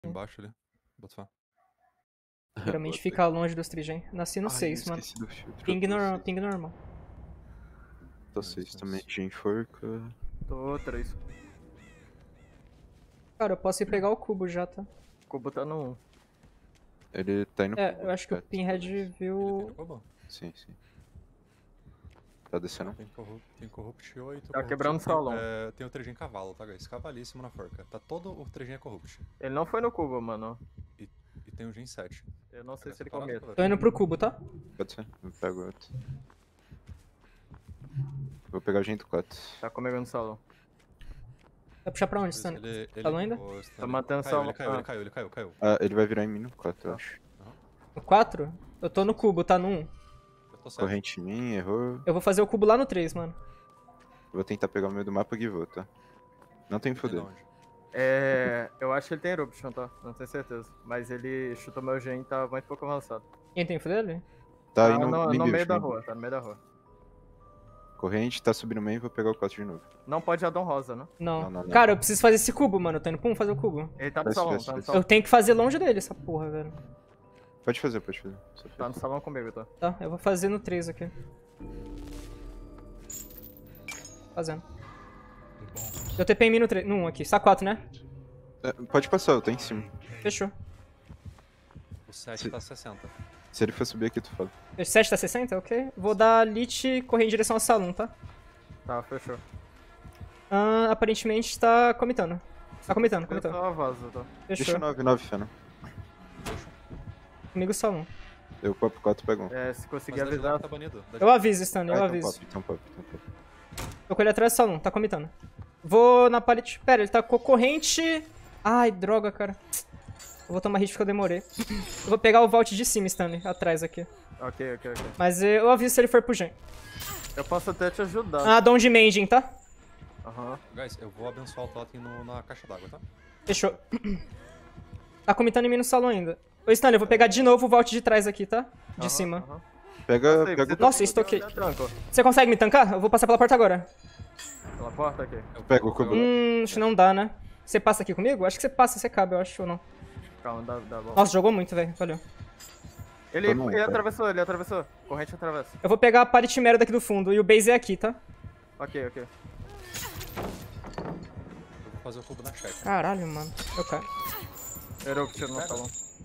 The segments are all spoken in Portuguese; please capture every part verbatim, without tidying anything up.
Embaixo ali. Bota fé. Geralmente fica longe dos trigen. Nasci no seis, mano. Esqueci do filtro. Ping, nor ping normal. Tô seis também, Gen Forca. Tô três. Cara, eu posso ir pegar o cubo já, tá? O cubo tá no um. Ele tá indo É, pro eu acho que o Cat. Pinhead Ele tem viu... no cubo? Sim, sim. Tá descendo? Tem Corrupt, tem Corrupt oito. Tá Corrupt quebrando o tem- salão. É, tem o três G em cavalo, tá, guys? Cavalíssimo na forca. Tá todo o três G é Corrupt. Ele não foi no cubo, mano. E, e tem o Gen sete. Eu não sei Tá se ele separado, comeu. galera? Tô indo pro cubo, tá? Pode ser. Eu pego outro. Vou pegar o Gen do quatro. Tá comigo no salão. Vai puxar pra onde, Stan? Ele, ele, Salão ainda? ô, Stanley, Tô matando caiu, salão. ele caiu, Ah. ele caiu, ele caiu, caiu. Ah, ele vai virar em mim no quatro, eu Tá. acho. No quatro? Eu tô no cubo, tá no um. Eu tô certo. Corrente em mim, errou. Eu vou fazer o cubo lá no três, mano. Vou tentar pegar o meio do mapa e vou, tá? Não tem Tem foder. de onde? É. Eu acho que ele tem Eruption, tá? Não tenho certeza. Mas ele chutou meu gen e tá muito pouco avançado. Quem tem dele? Tá Tá aí no, no, nem no build, meio da nem rua, build. tá no meio da rua. Corrente, tá subindo meio e vou pegar o quatro de novo. Não pode Adão Rosa, né? Não. Não, não, não. Cara, eu preciso fazer esse cubo, mano. Eu tô indo pro um fazer o cubo. Ele tá no Vai, salão, vai, tá no vai. salão. Eu tenho que fazer longe dele, essa porra, velho. Pode fazer, pode fazer. Só Tá faz. no salão comigo, tá? Tá, eu vou fazer no três aqui. Fazendo. Eu T P em mim no três. No um aqui. Só quatro, né? É, pode passar, eu tô em cima. Fechou. O sete Se- tá sessenta. Se ele for subir aqui, tu fala. O sete tá sessenta? Ok. Vou dar lit e correr em direção ao salão, tá? Tá, fechou. Ah, aparentemente tá comitando. Tá comitando, Eu comitando. só vaza, tá? Deixa Fechou. o nove nove, Fena. Comigo o salão. Eu pego o quatro, pego um. É, se Mas conseguir da avisar. Dilock tá banido. Da Eu aviso, Stanley, Ah, eu então aviso. pop, então pop, então pop. Tô com ele atrás do salão, tá comitando. Vou na pallet. Pera, ele tá com corrente. Ai, droga, cara. Eu vou tomar hit porque eu demorei. Eu vou pegar o vault de cima, Stanley, atrás aqui. Ok, ok, ok. Mas eh, eu aviso se ele for pro gen. Eu posso até te ajudar. Ah, dom de mending, tá? Aham. Guys, eu vou abençoar o Totem no, na caixa d'água, tá? Fechou. Tá comitando em mim no salão ainda. Ô, Stanley, eu vou pegar de novo o vault de trás aqui, tá? De aham, cima. aham. Pega, Sei, pega você o tá Nossa, com- estoquei. Tranco. Você consegue me tancar? Eu vou passar pela porta agora. Pela porta aqui. Eu, Pega o eu- cubo. Hum, acho que não dá, né? Você passa aqui comigo? Acho que você passa, você cabe, eu acho, ou não. Calma, dá, dá bom. Nossa, jogou muito, velho. Valeu. Ele, Tô num, ele cara. atravessou, ele atravessou. Corrente atravessa. Eu vou pegar a pallet mero daqui do fundo e o base é aqui, tá? Ok, ok. eu vou fazer o cubo na check. Caralho, mano. Eu caio. Eruption no salão.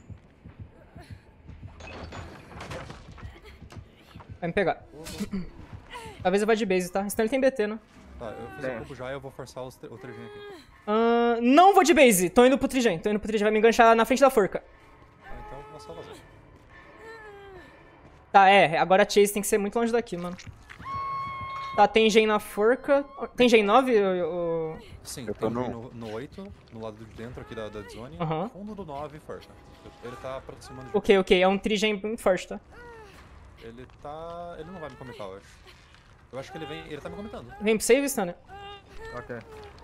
Vai me pegar. Talvez eu vá de base, tá? Senão ele tem B T, né? Tá, eu fiz Tem. o cubo já e eu vou forçar os, tre- o três G aqui. Ahn, não vou de base. Tô indo pro trigen. Tô indo pro trigen. Vai me enganchar na frente da forca. Ah, então eu vou só fazer. Tá, é. Agora a Chase tem que ser muito longe daqui, mano. Tá, tem gen na forca. Tem gen nove? O, o- Sim, Eu tem tô um no- no, no oito, no lado de dentro aqui da, da zone. Aham. Fundo do nove, força. Ele tá aproximando de... Ok, ok. É um trigen muito forte, tá? Ele tá... Ele não vai me comitar, eu acho. Eu acho que ele vem... Ele tá me comitando. Vem pro save, Stanley. Ok.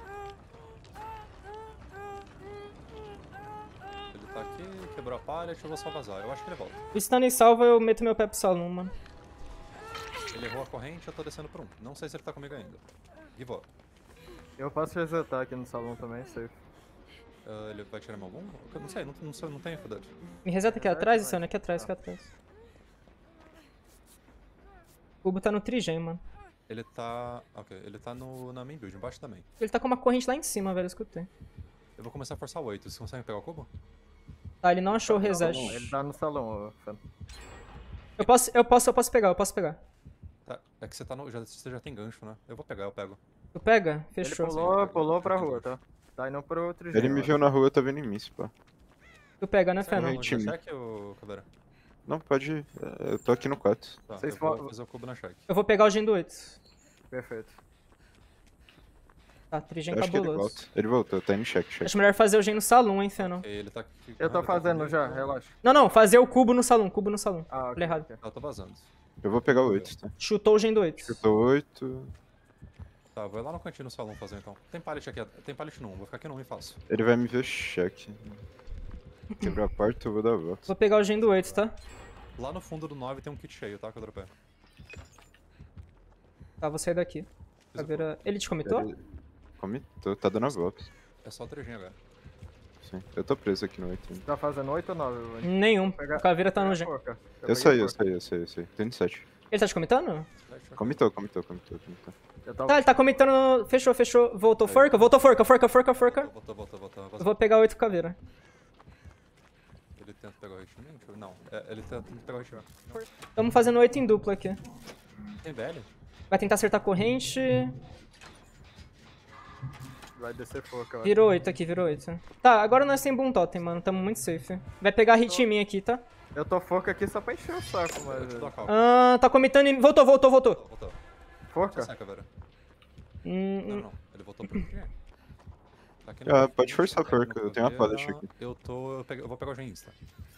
Ele tá aqui, quebrou a pallet, eu vou só vazar. Eu acho que ele volta. O Stanley salva, eu meto meu pé pro salão, mano. Ele errou a corrente, eu tô descendo por um. Não sei se ele tá comigo ainda. E vou. Eu posso resetar aqui no salão também, safe. Ah, ele vai tirar meu algum? Eu não sei, não, não, sei, não tenho fudade. Me reseta aqui atrás, Stanley. Aqui atrás, aqui atrás. O cubo tá no trigen, mano. Ele tá... Ok, ele tá no, na main build, embaixo também. Ele tá com uma corrente lá em cima, velho. Eu escutei. Eu vou começar a forçar o oito. Você consegue pegar o cubo? Tá, ele não achou o reset. Ele tá no salão, ô, Fran. Eu posso, eu posso, eu posso pegar, eu posso pegar. Tá, é que você tá no... Já, você já tem gancho, né? Eu vou pegar, eu pego. Tu pega? Ele Fechou. pulou, pulou pra rua, tá? Tá indo pro trigen. Ele me viu na rua, tá vendo em mim, se pá. Tu pega, né, Você não Fernando? Corrente. time. check, ô Caveira? Não, pode ir. É, eu tô aqui no quatro. Tá, Vocês eu vou fo- fazer o cubo na check. Eu vou pegar o gen do oito. Perfeito. Tá, trigen Eu acho que ele cabuloso. volta. Ele voltou, tá indo check, check. Acho melhor fazer o gen no salão, hein, Fernando. Ok, ele tá aqui. Eu tô ele tá fazendo comigo. já, relaxa. Não, não, fazer o cubo no salão, cubo no salão. Ah, ok. Falei errado. ok. Ah, eu tô vazando. Eu vou pegar o oito, tá? Chutou o gen do oito. Eu tô oito. Tá, vou lá no cantinho no salão fazer então. Tem pallet aqui, tem pallet no um, vou ficar aqui no um e faço. Ele vai me ver check. Quebrar a porta, eu vou dar a volta. Vou pegar o gen do oito, tá? Lá no fundo do nove tem um kit cheio, tá? Que eu dropei. Tá, vou sair daqui. Caveira... Ele te comitou? Ele... Comitou, tá dando a volta. É só o três G agora. sim. Eu tô preso aqui no oito. Tá fazendo oito ou nove, velho? Nenhum. Pegar- O Caveira tá no Pega gen. a forca. Eu peguei sei, a eu forca. sei, eu sei, eu sei. Tem sete. Ele tá te comitando? Comitou, comitou, comitou, comitou. Eu tava... Tá, ele tá comitando. Fechou, fechou. Voltou forca, voltou forca, forca, forca, forca. Voltou, voltou, voltou. Eu vou pegar oito Caveira. Ele tenta pegar o hit em mim? Deixa eu- Não, é, ele tenta pegar o hit em mim. Não. Tamo fazendo oito em dupla aqui. Tem velho? Vai tentar acertar a corrente. Vai descer forca, eu Virou oito aqui, virou oito. Tá, agora nós tem Boom Totem, mano. Tamo muito safe. Vai pegar hit em mim aqui, tá? acho. Eu tô forca aqui só pra encher o saco, Eu mas... te dou a calma. Ah, tá comitando em. Voltou, voltou, voltou. Voltou. Forca? Saca, velho. Hum, Não, hum. não. Ele voltou pro quê? Tá aqui Ah, no- pode forçar a tá aqui no forca, eu tenho uma caveira. pallet aqui. Eu tô... Eu, peguei- eu vou pegar o gen insta.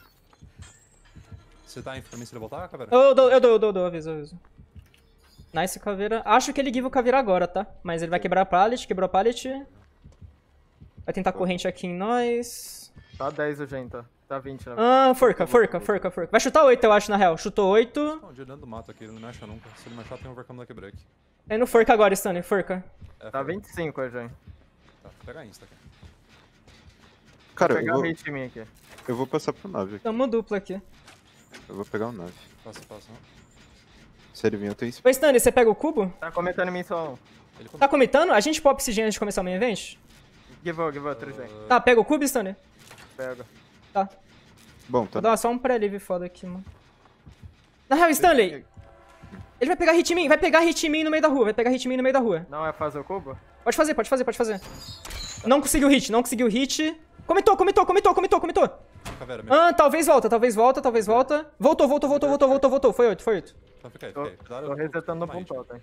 Você tá em pra mim se ele voltar, caveira? Eu dou, eu dou, eu dou, eu dou, aviso, aviso. Nice, Caveira. Acho que ele give o Caveira agora, tá? Mas ele vai quebrar a pallet, quebrou a pallet. Vai tentar corrente aqui em nós. Tá dez o gen, tá? Tá vinte, né? Ah, forca, forca, forca, forca. Vai chutar oito, eu acho, na real. Chutou oito. Escondido dentro do mato aqui, ele não me acha nunca. Se ele me achar, tem um overcome lucky break. Tá indo forca agora, Stanley, forca. É, Tá foi. vinte e cinco o gen. Tá, vou pegar insta aqui. Cara, Vou eu pegar o vou, hit em mim aqui. eu vou passar pro nove aqui. Tamo dupla aqui. Eu vou pegar o nove. Passa, passa. Se ele vir, eu tenho Ô, Stanley, você pega o cubo? Tá comentando em mim só um. Ele Tá comitando? A gente pop esse gen antes de começar o main event? Give up, give up, três gen. Tá, pega o cubo, Stanley? Pega. Tá. Bom, tá. Vou dar só um pré-live foda aqui, mano. Na real, Stanley, ele vai pegar hit em mim, vai pegar hit em mim no meio da rua, vai pegar hit em mim no meio da rua. Não é fazer o cubo? Pode fazer, pode fazer, pode fazer. Não conseguiu hit, não conseguiu hit. Comitou, comitou, comitou, comitou, comitou. Caveira, meu. Ah, talvez volta, talvez volta, talvez volta. Voltou, voltou, voltou, voltou, voltou, voltou. Foi oito, foi oito. Então fica aí, Tô, fica aí. Cuidado, tô eu- resetando no uma hit. ponto, hein?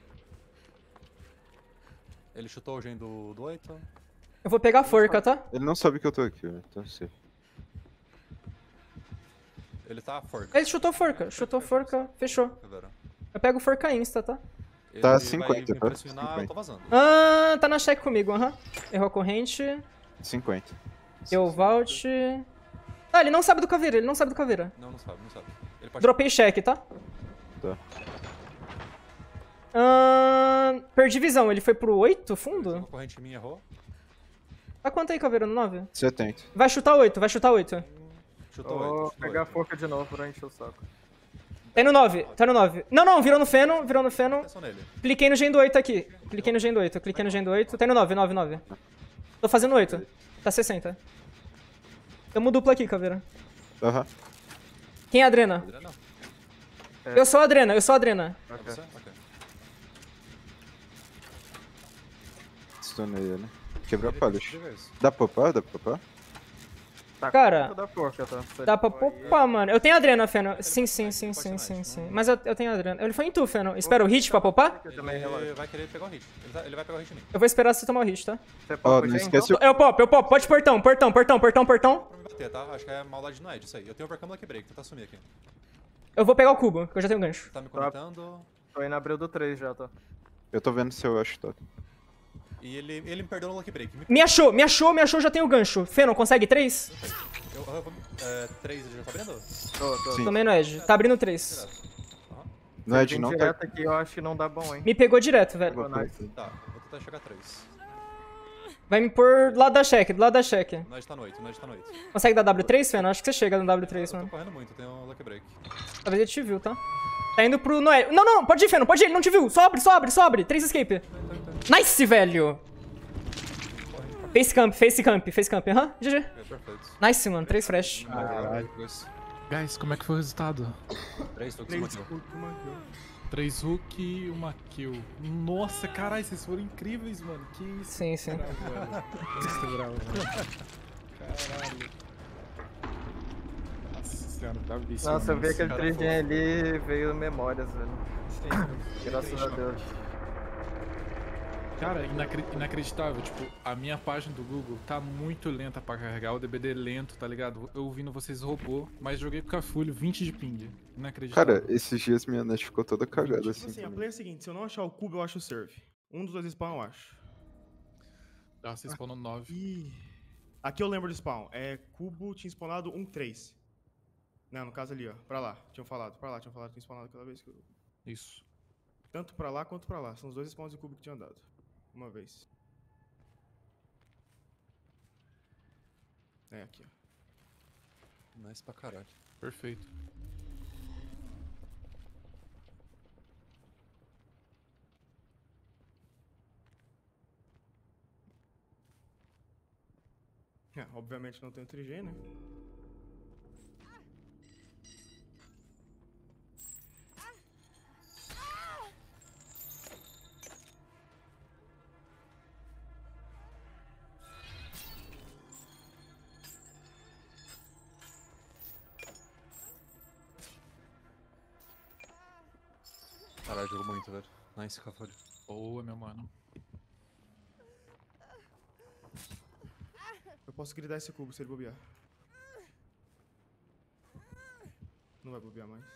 Ele chutou o gen do, do oito. Eu vou pegar a forca, tá? Ele não sabe que eu tô aqui, velho. Então sei. Ele tá forca. Ele chutou forca, chutou forca, fechou. Caveira. Eu pego forca insta, tá? Ele Tá vai cinquenta, me tá? pressionar, eu tô cinquenta. vazando. Ah, tá na check comigo, aham. Errou a corrente. cinquenta. Deu o vault. Ah, ele não sabe do caveira, ele não sabe do caveira. Não, não sabe, não sabe. Ele pode... Dropei check, tá? Tá. Ah, perdi visão, ele foi pro oito, Uma fundo? corrente minha errou. Tá quanto aí, caveira? No nove? setenta. Vai chutar oito, vai chutar oito. Chutou Vou oito. chutou pegar a oito. forca de novo pra encher o saco. Tá no nove, tá no nove. Não, não, virou no feno, virou no feno. Atenção nele. Cliquei no gen do oito aqui. Cliquei no gen do oito, cliquei no gen do oito. Tá no nove, nove, nove. Tô fazendo oito. Tá sessenta. Tamo dupla aqui, caveira. Aham. Quem é a Adrena? Adriano, não. É. Eu sou a Adrena, eu sou a Adrena. É Ok. você? Ok. Stunei ele. Quebrou a Ele pallet. diga isso. Dá pra popar? Dá pra popar? Tá Cara, com da forca, tá? Se Dá ele pra for aí, poupar, mano. Eu tenho Adrena, Feno. Sim, sim, sim, sim, sim, sim. Mas eu, eu tenho Adrena. Ele foi em tu, Feno. Espera o hit pra poupar? Eu também Ele relaxo. vai querer pegar o hit. Ele, tá- ele vai pegar o hit em mim. Eu vou esperar você tomar o hit, tá? Você Ó, pode não gen, esquece então? o... Eu popo, eu popo. Pode portão, portão, portão, portão, portão. Pra me bater, tá? Acho que é maldade no Ed, isso aí. Eu tenho overcome lucky break, tentar sumir aqui. Eu vou pegar o cubo, que eu já tenho gancho. Tá me conectando. Tô indo abrir o do três já, tá? Eu tô vendo se eu acho todo. E ele, ele me perdeu no lucky break. Me... Me achou, me achou, me achou, já tenho gancho. Feno, consegue três? Eu, eu, vou- é, três, ele já tá abrindo? Tô, tô. Sim. Tomei no Edge. Tá abrindo três. Aham. No Ed Vim não tá... direto aqui, eu acho que não dá bom, hein? Me pegou direto, velho. Pegou, nice. Tá, vou tentar chegar a três. Vai me pôr do lado da check, do lado da check. O Ned tá noite, o Ned tá noite. Consegue dar W três, Feno? Acho que você chega no W três, Eu tô mano. correndo muito, eu tenho um lucky break. Talvez ele te viu, tá? Tá indo pro Noé. Não, não, pode ir, Feno, pode ir, ele não te viu. Sobe, sobe, sobe. Três escape. Nice, velho. Face camp, face camp, face camp. Aham, G G. É, perfeito. Nice, mano. Três fresh. Caralho. Dois. Guys, como é que foi o resultado? Três, tô com cima Três aqui. hook, uma kill. Três hook e uma kill. Nossa, caralho, vocês foram incríveis, mano. Que isso? Sim, sim. Bravo, mano. Muito bravo, mano. Caralho. Nossa senhora, bravíssimo. Nossa, eu vi Esse aquele cara três foi- gen ali veio memórias, velho. Graças a Deus. Cara, inacre- inacreditável. Tipo, a minha página do Google tá muito lenta pra carregar. O D B D é lento, tá ligado? Eu ouvindo vocês robô, mas joguei com o Cafulho vinte de ping. Inacreditável. Cara, esses dias minha net ficou toda cagada Tipo assim. assim, a também. play é a seguinte, se eu não achar o cubo, eu acho o serve. Um dos dois spawn, eu acho. Ah, vocês spawnam nove. Ih. Aqui eu lembro do spawn. É, cubo tinha spawnado um três. Não, no caso ali, ó. Pra lá. Tinham falado. Pra lá, tinham falado que tinha spawnado aquela vez que eu... Isso. Tanto pra lá quanto pra lá. São os dois spawns de cubo que tinham dado. Uma vez. É, aqui, ó. Nice pra caralho. Perfeito. É, obviamente não tem o trigê, né? Caralho, jogou muito, velho. Nice, Cafalho. Boa, meu mano. Eu posso gridar esse cubo se ele bobear. Não vai bobear mais.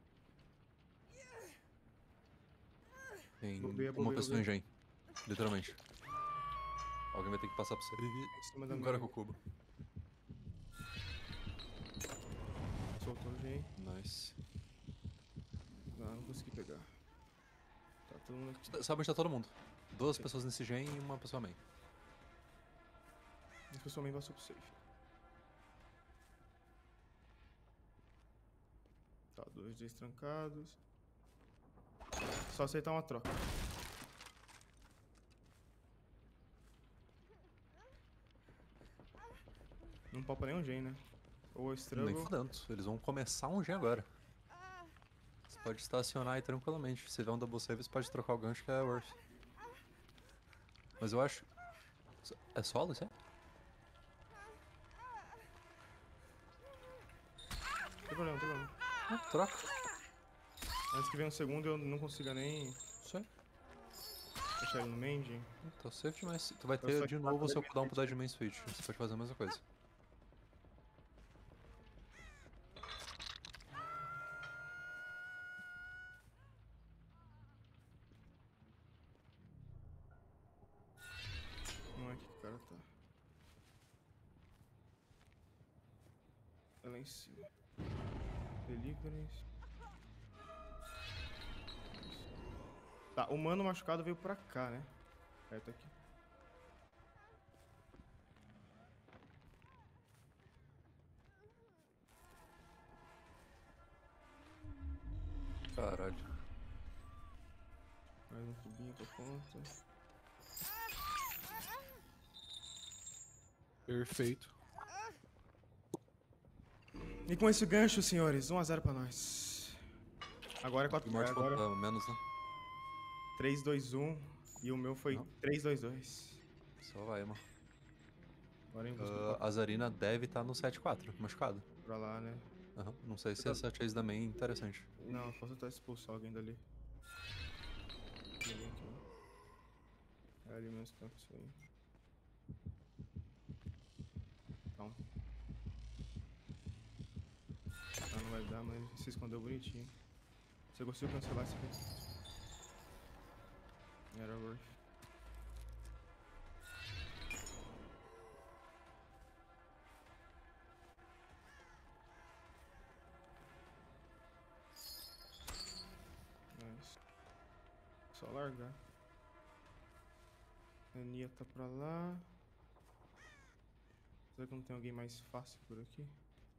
Tem Bobeia, uma bobeia, pessoa em bobeia. gen. Literalmente. Alguém vai ter que passar pra você. Em cima da Um cara minha. com o cubo. Soltou o gen. Nice. Não, não consegui pegar. Tá todo mundo aqui. Sabe onde tá todo mundo? Duas pessoas nesse gen e uma pessoa main. Esse pessoal também passou pro safe. Tá, dois Ds trancados. Só aceitar uma troca. Não popa nenhum gen, né? Ou eu struggle. Nem fudendo. Eles vão começar um gen agora. Você pode estacionar aí tranquilamente. Se vê um double save, você pode trocar o gancho que é worth. Mas eu acho... É solo isso aí? Não tem problema, não tem problema. Ah, troca. Antes que venha um segundo, eu não consiga nem Isso aí. deixar ele no main gen. Tá safe demais. Tu vai Eu ter só de que novo o faço seu ele cooldown pro switch. Dead Main Switch. Você pode fazer a mesma coisa. Não é aqui que o cara tá. É lá em cima. Deliverance. Tá, o mano machucado veio pra cá, né? É, tá aqui. Caralho. Mais um cubinho pra ponta. Perfeito. E com esse gancho, senhores, um a zero pra nós. Agora é quatro. E morte Agora contra menos, né? três, dois, um. E o meu foi Não. três, dois, dois. Só vai, mano. Agora em busca do Uh, quatro a Zarina deve estar no sete quatro, machucado. pra lá, né? Aham. Não sei se Tá. essa chase da main é interessante. Não, posso tentar expulsar alguém dali. Ninguém aqui. É ali mesmo que tá com isso aí. Não. Ah, não vai dar, mas se escondeu bonitinho. Você conseguiu cancelar isso aqui? Era worth. Nice. Só largar. A Nia tá pra lá. Será que não tem alguém mais fácil por aqui?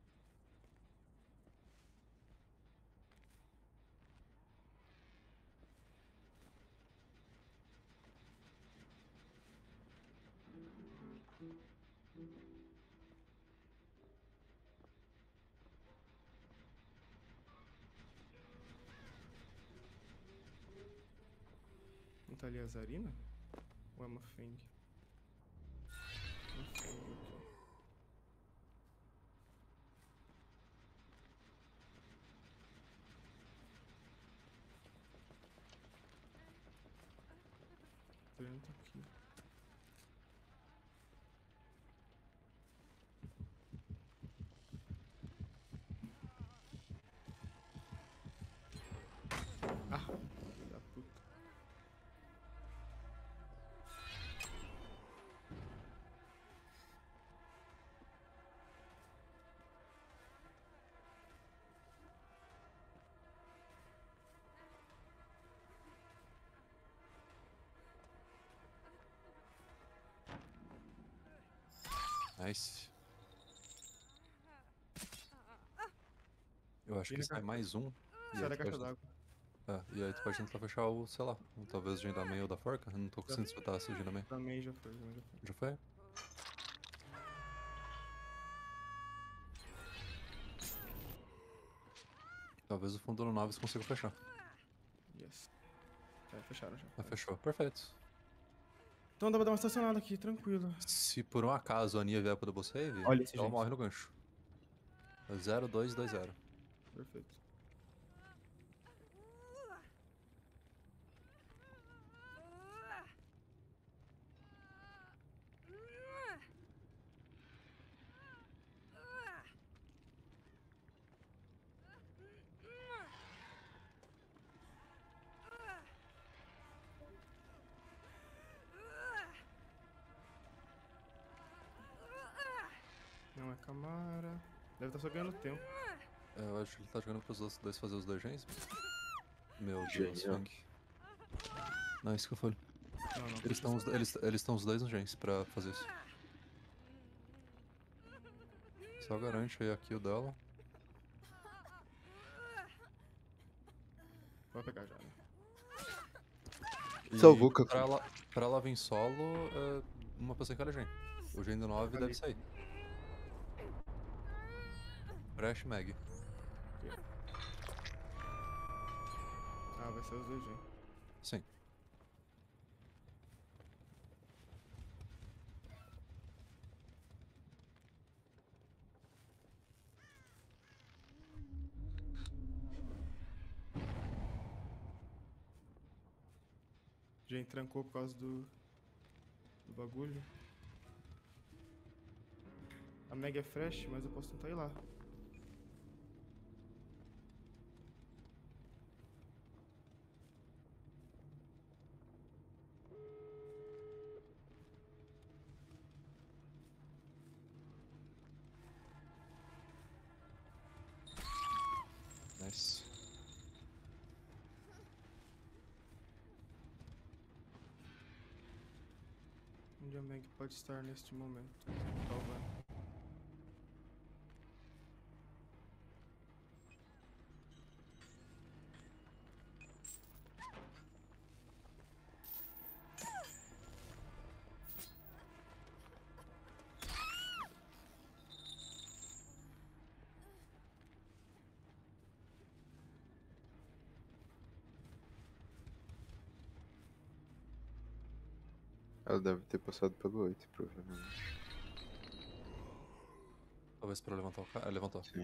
Não tá ali a Zarina? Ou é uma Feng? Uma Feng aqui. Zarina tá aqui. Ah, filho da puta. Nice. Eu acho E que na sai ca- mais um. E Sai aí, da tu pode, caixa d'água. é, e aí tu pode tentar fechar o, sei lá, talvez o Gendaman ou da forca. Eu não tô conseguindo escutar se o Gendaman. Também já foi, também já foi. Já foi? Talvez o fundo do Noves consiga fechar. Yes. É, fecharam já. Mas fechou. Perfeito. Então dá pra dar uma estacionada aqui, tranquilo. Se por um acaso a Nia vier pro double save, Olha esse, ela gente. morre no gancho. É zero dois dois zero. Perfeito. Não é Camara. Deve estar só ganhando tempo. É, eu acho que ele tá jogando pros outros dois fazer os dois gens. Meu Deus, Genial. Fang. Não, isso que eu falei. Não, não. Eles estão os, eles, eles estão os dois nos gens pra fazer isso. Só garante aí a kill dela. Vai pegar já, né? E Salvou, Kaku. pra ela, pra ela vir solo, é uma pessoa em cada gen. O gen do nove Ali. deve sair. Crash Mag. Ah, vai ser os dois, gente. Sim. Gente trancou por causa do. do bagulho. A Meg é fresh, mas eu posso tentar ir lá. Nice. Onde a Meg pode estar neste momento? Talvez. Ela deve ter passado pelo oito, provavelmente. Talvez pra levantar o cara. Ah, levantou. Sim.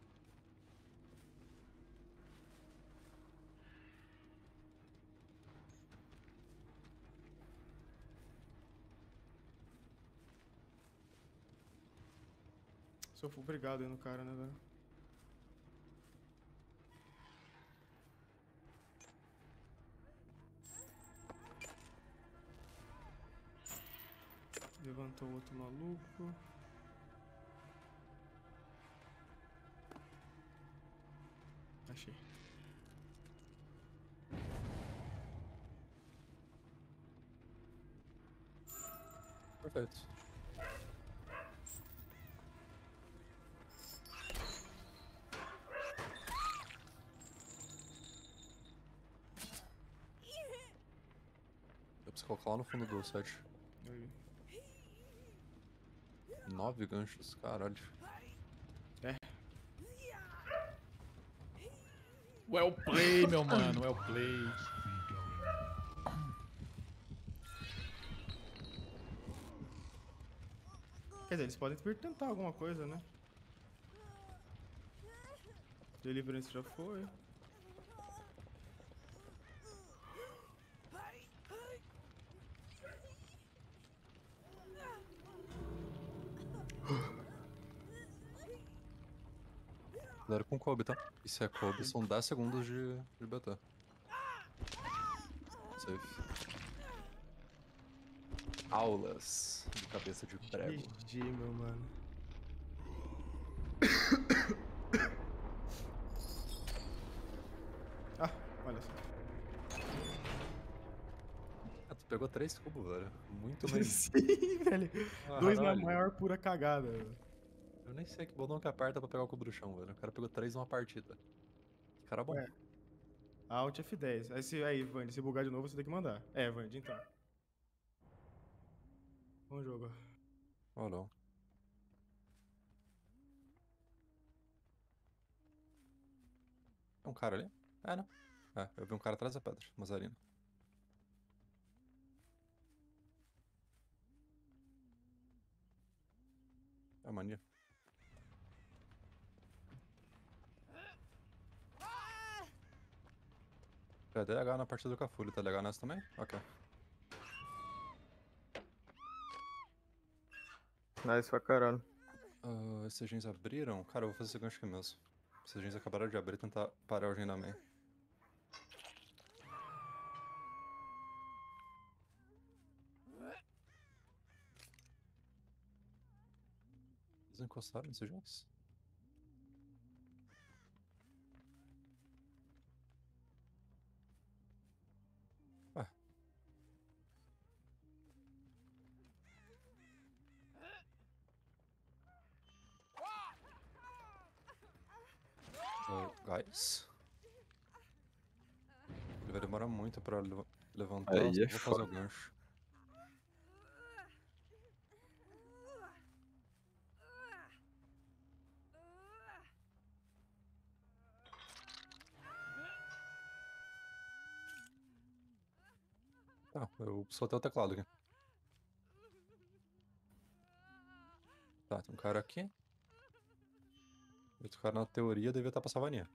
Sou obrigado aí no cara, né, velho? Levantou o outro maluco. Achei. Perfeito. Eu preciso colocar lá no fundo do set. Aí. Nove ganchos, caralho. Well play, meu mano, well play. Quer dizer, eles podem vir tentar alguma coisa, né? Deliverance já foi. Cuidado com Kobe, tá? E se é Kobe, são dez segundos de, de B T. Safe. Aulas de cabeça de prego. G G, meu mano. Ah, olha só. Ah, tu pegou três cubos, velho. Muito bem. Sim, velho. Ah, Dois na caralho. maior pura cagada, velho. Eu nem sei que botão que aperta pra pegar o cubo do chão, velho. O cara pegou três numa partida. Que cara bom. Ué. Alt F dez. Aí, se, aí Vand, se bugar de novo, você tem que mandar. É, Vand, então. Bom jogo. Oh, não. É um cara ali? É, né? É, eu vi um cara atrás da pedra, Mazarino. É mania. É D H na partida do Cafulho, tá legal nessa também? Ok. Nice pra caralho. Uh, esses gens abriram? Cara, eu vou fazer esse gancho aqui mesmo. Esses gens acabaram de abrir e tentar parar o gen da main. Eles encostaram nesses gens? Ué. Uh, guys? Ele vai demorar muito pra le levantar, Aí só é vou fazer o foda. gancho. Tá, eu soltei o teclado aqui. Tá, tem um cara aqui. Outro cara, na teoria, devia estar pra salvaninha.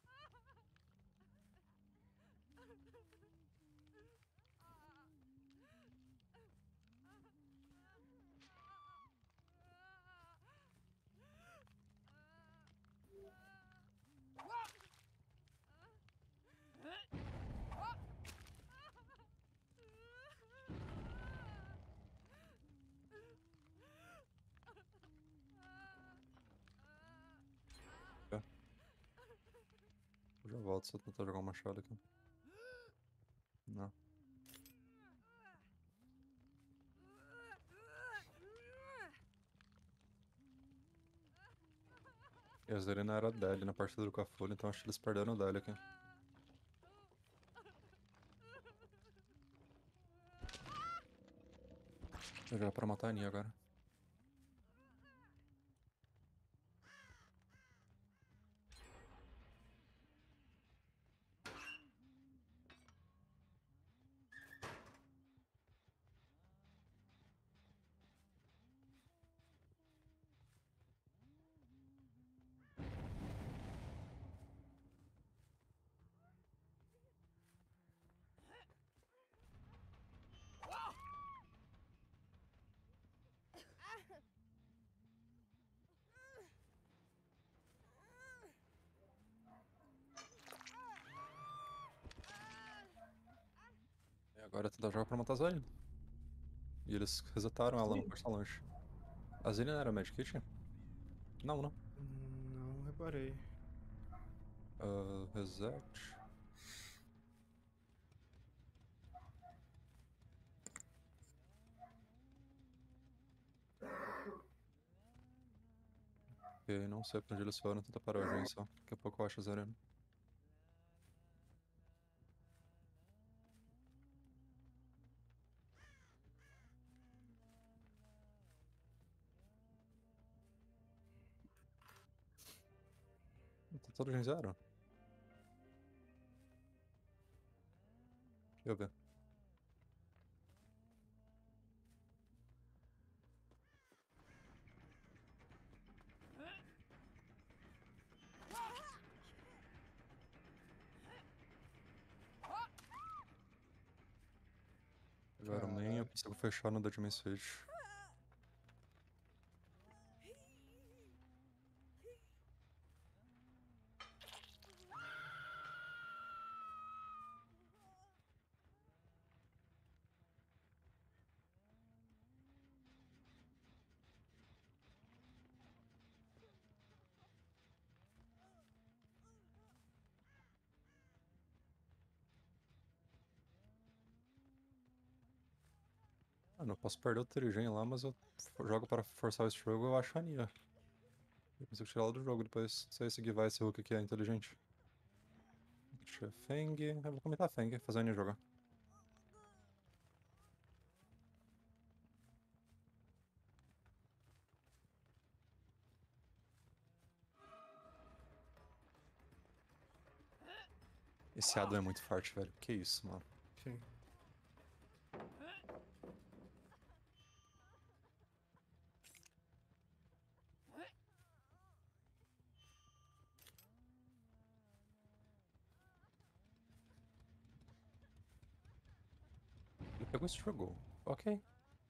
É. Eu já volto se eu tentar jogar um machado aqui. Não. E a Zerina era D L na partida do Cafulho, então acho que eles perderam o D L aqui. Vou jogar pra matar a Nia agora. E agora é tentar jogar pra matar a Zerina. E eles resetaram ela no Força Launch. A Zerina era Medkit? Não, não. Hum, Não reparei. Uh, reset. Ok, não sei pra onde eles foram, tenta parar o gen só. Daqui a pouco eu acho a Zerina. Tá todo gen zero? Deixa eu ver. Agora o main eu Caralho. consigo fechar no Deadman Switch. Mano, eu posso perder o Trigen lá, mas eu f- jogo para forçar o struggle, eu acho a Nia. Eu consigo tirar ela do jogo depois. Se eu seguir vai, esse Hulk aqui é inteligente. Deixa eu Feng. Eu vou comentar Feng, fazer a N jogar. Esse Adam é muito forte, velho. Que isso, mano. Sim. Ele pegou esse jogo. Ok.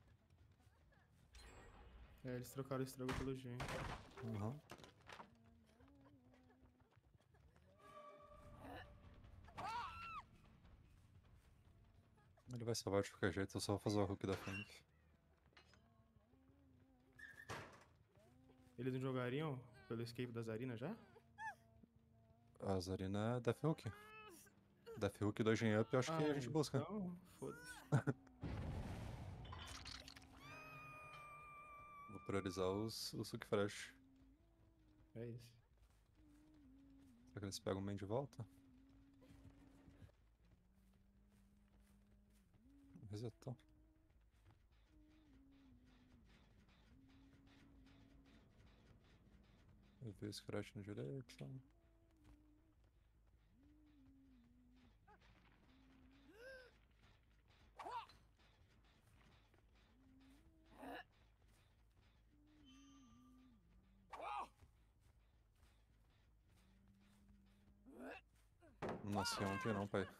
É, eles trocaram o estrago pelo gen. Uhum. Ele vai salvar de qualquer jeito, eu só vou fazer o Hulk da Feng. Eles não jogariam pelo escape da Zarina já? A Zarina é Death Hulk. Death Hulk do Gen Up eu acho que a gente busca. Então, foda-se. Vou priorizar os, os Hulk Fresh. É isso. Será que eles pegam o main de volta? Resetou. Eu vi esse crash no direito. Não nasci ontem não, pai.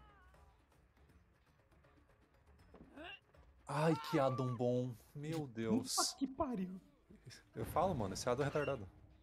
Ai, que Adam bom. Meu Deus. Puta que pariu. Eu falo, mano, esse Adam é retardado.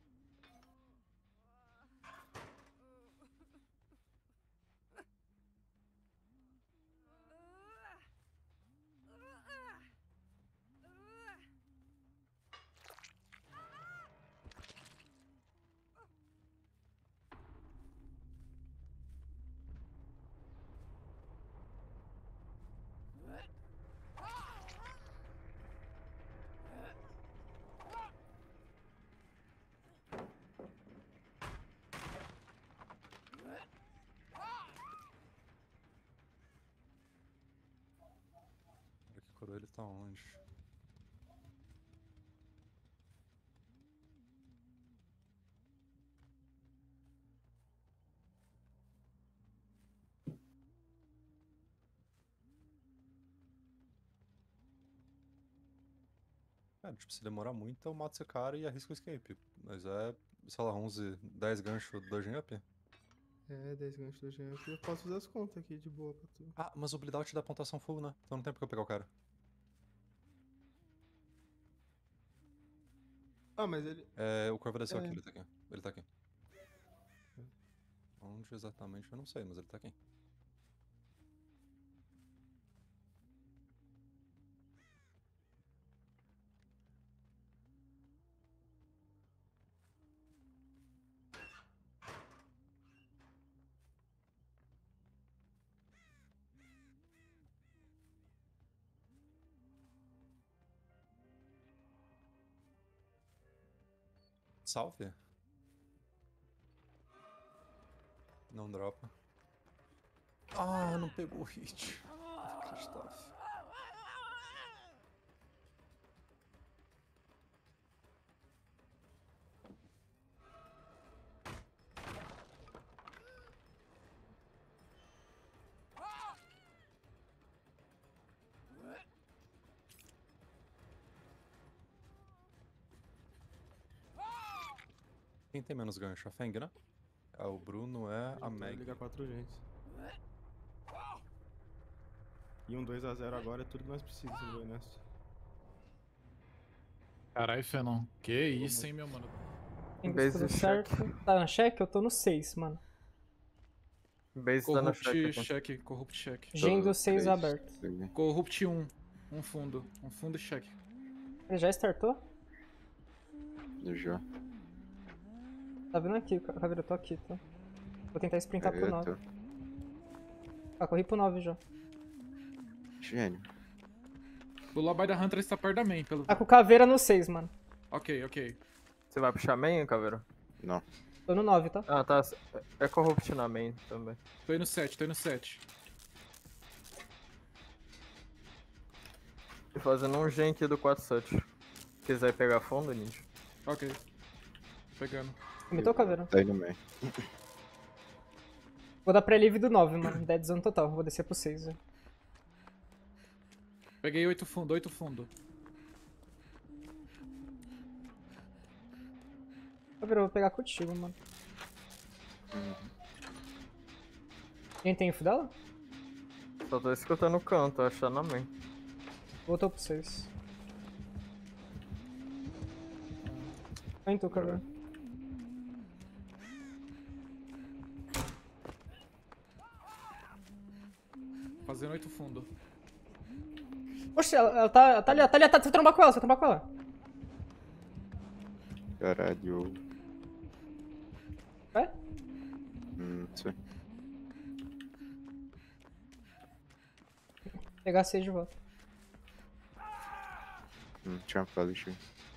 Será que coroa ele tá onde? Cara, tipo, se demorar muito, eu mato esse cara e arrisco o escape. Mas é, sei lá, onze, dez ganchos do Gen Up. É, dez ganchos do gen. Eu posso fazer as contas aqui de boa pra tu. Ah, mas o bleed out dá pontuação full, né? Então não tem porque eu pegar o cara. Ah, mas ele... É, o Corvo desceu É. aqui, ele tá aqui. Ele tá aqui. Onde exatamente eu não sei, mas ele tá aqui. Salve? Não dropa. Ah, não pegou o hit. Inacreditável. Quem tem menos gancho? A Feng, né? Ah, o Bruno é a Meg. Liga quatro gente. E um dois a zero agora é tudo que nós precisamos, sendo bem honesto. Caralho, Fenon. Que isso, hein, meu mano. Tem Base tudo check. certo. Tá na check? Eu tô no seis, mano. Base tá no Corrupt check aqui. check, corrupt check. Gen do seis Três. aberto. Peguei. Corrupt um. Um fundo. Um fundo e check. Ele já startou? Já. Tá vindo aqui, Caveira, eu tô aqui, tá? Vou tentar sprintar pro Eita. nove. Ah, corri pro nove já. Gênio. O Labai da Hunter está perto da main, pelo... Tá com Caveira no seis, mano. Ok, ok. Você vai puxar main, Caveira? Não. Tô no nove, tá? Ah, tá. É corrupt na main também. Tô indo sete, tô indo sete. Tô fazendo um gen aqui do quatro sete. Quiser pegar fundo, Ninja? Ok. Pegando. Comitou, Caveira? Tá aí no meio. Vou dar pré-live do nove, mano. Dead zone total. Vou descer pro seis, velho. Peguei oito fundo, oito fundo. Caveira, eu vou pegar contigo, mano. Quem tem info dela? Só tô escutando o canto, achando na main. Voltou pro seis. Vem tu, Caveira. Fazendo oito fundo. Poxa, ela, ela tá, ela tá ali, ela tá ali, tá, você vai trombar com ela, você vai trombar com ela. Caralho. Vai? Hum, não sei. Pegar seis de volta. Hum, tinha uma pallet.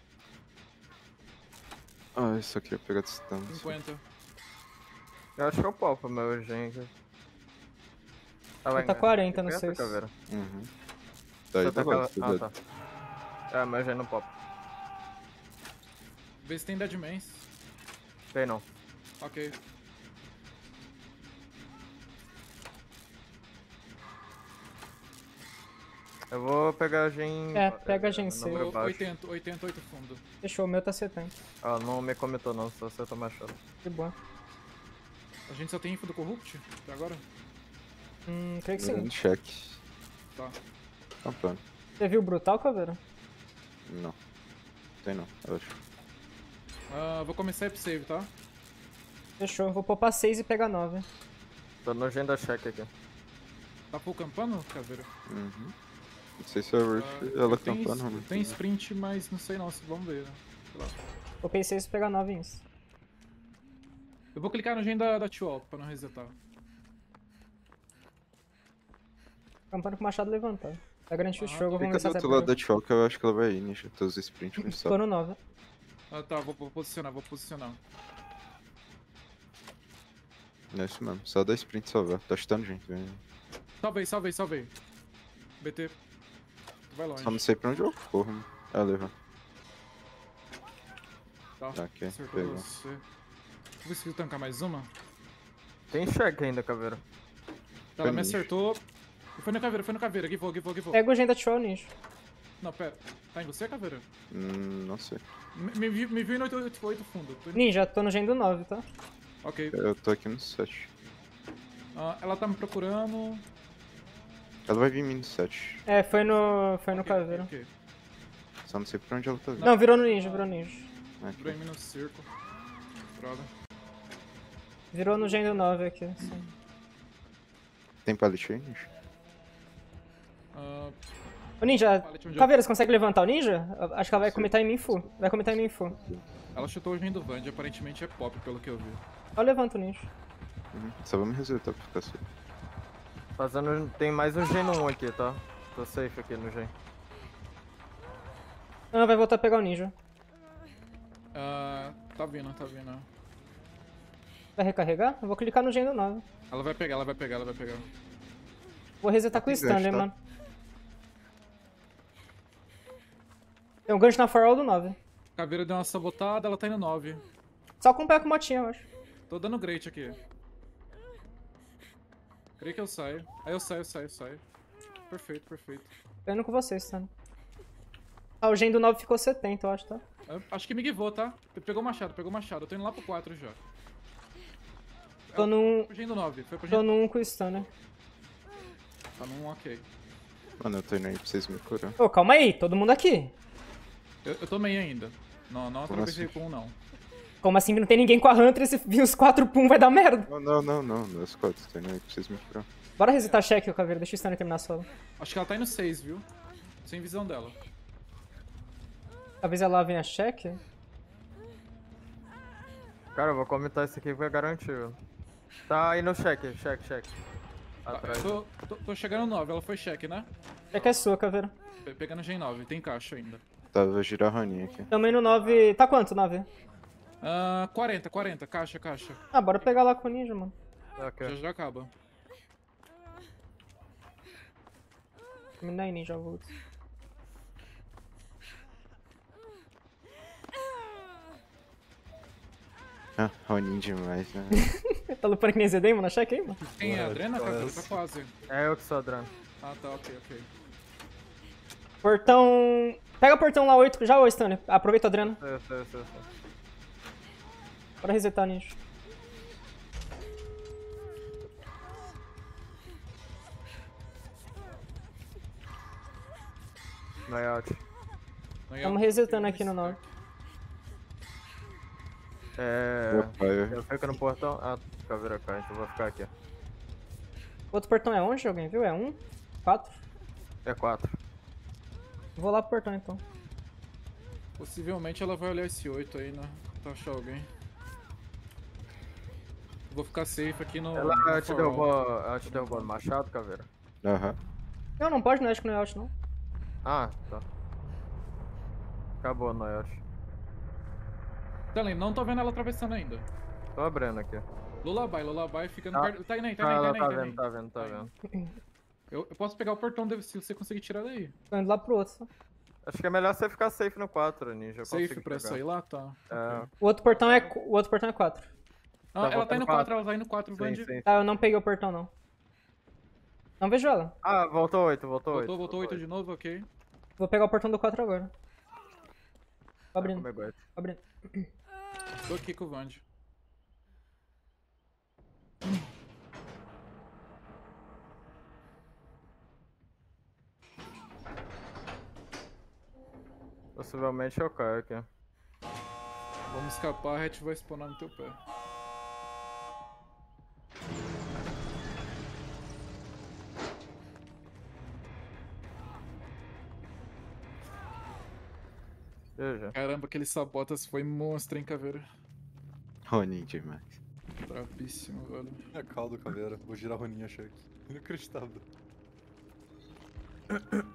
Ah, isso aqui ia pegar distância. cinquenta. Eu acho que eu popo meu gen aqui. Ah, Tá quarenta no seis. Caveira. Uhum. Daí Você tá tá bom, cala- tá Ah, doido. tá. É, meu gen não pop. Vê se tem Deadmans. Tem não. Ok. Eu vou pegar a gen... É, pega a gen no seis. número Tô baixo. oitenta, oitenta, oito fundo. Fechou, o meu tá setenta. Ah, não me comentou não, só você tá machado. De boa. A gente só tem info do Corrupt até agora? Hum, creio que sim. Mirando check. Tá. Tampando. Você viu o Brutal, Caveira? Não. Tem não, eu acho. Ah, vou começar a save, tá? Fechou, vou poupar seis e pegar nove. Tô no gen da check aqui. Tá full campano, Caveira? Uhum. Não sei se é worth Ah, ela tem, tampando ou não. tem sprint, mas não sei não, vamos ver. Né? Sei lá. Poupei seis e pegar nove em isso. Eu vou clicar no gen da, da T-Wall pra não resetar. Campando com o machado levantado. Tá garantido o Ah, jogo, vamos Fica ver do se essa outro lado da T-Wall que eu acho que ela vai ir, Ninja. Todos os sprints mas Tô só. no nove. Ah tá, vou, vou posicionar, vou posicionar. É isso mesmo, só dá sprint salvar. Tá chutando gente, velho. Salvei, salvei, salvei. B T. Tu vai longe. Só não sei pra onde eu corro, mano. Ah, leva. Tá, Tá, ok, acertou pegou. você. Tu conseguiu tancar mais uma? Tem check ainda, Caveira. Tá, ela me nicho. acertou. Foi no caveira, foi no caveira. Givou, givou, givou. Pega o gen da Troll, Ninja. Não, pera. Tá em você, caveira? Hum, não sei. Me, me, vi- me viu em oito oito oito fundo. Tô indo- Ninja, tô no gen do nove, tá? Ok. Eu tô aqui no sete. Ah, ela tá me procurando. Ela vai vir em mim no sete. É, foi no. Foi no Ok, Caveira. ok. Só não sei pra onde ela tá vindo. Não, virou no Ninja, virou no Ninja. Aqui. Virou em mim no circo. Droga. Virou no gen do nove aqui. Sim. Tem pallet aí, Ninja? Ah, Ô Ninja, Pallet onde eu- Caveira, você consegue levantar o Ninja? Eu Acho que ela vai Sim. comitar em mim full. Vai comitar em mim full. ela chutou o gen do Vand, aparentemente é pop, pelo que eu vi. Eu levanto o Ninja. Uhum. Só vamos resetar pra ficar safe. Fazendo... Tem mais um gen no um aqui, tá? Tô safe aqui no gen. Ah, vai voltar a pegar o Ninja. Ah, tá vindo, tá vindo. Vai recarregar? Eu vou clicar no gen do nove. Ela vai pegar, ela vai pegar, ela vai pegar. Vou resetar com o Tem gancho, Stanley, tá? mano. Tem um gancho na farol do nove. Caveira deu uma sabotada, ela tá indo nove. Só acompanha com motinha, eu acho. Tô dando great aqui. Creio que eu saio. Aí eu saio, eu saio, eu saio. Perfeito, perfeito. Tô indo com vocês, Stanley. Ah, o gen do nove ficou setenta, eu acho, tá? Eu acho que me guivou, tá? Pegou o machado, pegou o machado. Eu tô indo lá pro quatro já. Tô no, Pro gen do nove, foi pro tô gen no um com o Stanley. Tá num ok. Mano, eu tô indo aí pra vocês me curar. Ô, calma aí, todo mundo aqui. Eu, eu tô meio ainda. Não, não Como atravessei assim? com um, não. Como assim que não tem ninguém com a Hunter e se vir os quatro pum vai dar merda? Não, não, não, não. Meus quatro, tô indo aí pra vocês me curar. Bora resetar check, ô Caveira, deixa o Stanley terminar a solo. Acho que ela tá indo seis, viu? Sem visão dela. Talvez ela venha check. Cara, eu vou comentar isso aqui que vai garantir, velho. Tá aí no check, check, check. Tá, Atrás. eu tô, tô, tô chegando no nove, ela foi check, né? Check é sua, Caveira. Pe- Pegando gen nove, tem caixa ainda. Tá, vou girar a Roninha aqui. Também no nove. Tá quanto, nove? Ah, quarenta, quarenta, caixa, caixa. Ah, bora pegar lá com o ninja, mano. Ok. Já já acaba. Me dá aí, ninja, eu volto. Ah, Ronin demais, né? Tá lupando que nem Z D, mano? Checa aí, mano. Quem é a Bora, Adrena, qual é cara? essa? Tá quase. É eu que sou Adriano. Ah, tá, ok, ok. Portão... Pega o portão lá, oito. Já, ô, Stanley. Aproveita o Adreno. Sei, sei, sei, sei. Bora resetar, ninja. Layout. Tamo resetando aqui no nove. É. Boa, pai. Eu fico no portão. Ah, caveira cai, então eu vou ficar aqui. Outro portão é onde? Alguém viu? É um? Quatro? É quatro. Vou lá pro portão, então. Possivelmente ela vai olhar esse oito aí, né? Pra achar alguém. Vou ficar safe aqui no. Ela no te farol. derrubou. Ela te derrubou no machado, caveira? Aham. Não, não pode, não acho que não é out, não. Ah, tá. Acabou no layout. Stanley, não tô vendo ela atravessando ainda. Tô abrindo aqui. Lullaby, Lullaby fica no Ah. perto. Tá aí, tá Ah, aí, ela tá aí, tá tá aí. vendo, tá vendo, tá vendo. Eu, eu posso pegar o portão dele se você conseguir tirar daí. Tô indo lá pro outro. Só. Acho que é melhor você ficar safe no quatro, Ninja. Eu Safe consigo pra pegar. sair lá? Tá. É, O outro portão é, o outro portão é quatro. Ah, Tá ela tá voltando indo quatro. quatro, ela tá indo quatro, sim, Band. sim. Tá, eu não peguei o portão, não. Não vejo ela. Ah, voltou oito, voltou oito. Voltou, voltou oito de novo, ok. Vou pegar o portão do quatro agora. Tô abrindo, Comigo oito. tô abrindo. Tô aqui com o Vand. Possivelmente eu caio aqui. Vamos escapar, a Hatch vai spawnar no teu pé. G G. Caramba, aquele Sabotas foi monstro, hein, caveira. Ronin demais. Brabíssimo, velho. É caldo, caveira. Vou girar a roninha, cheque. Inacreditável.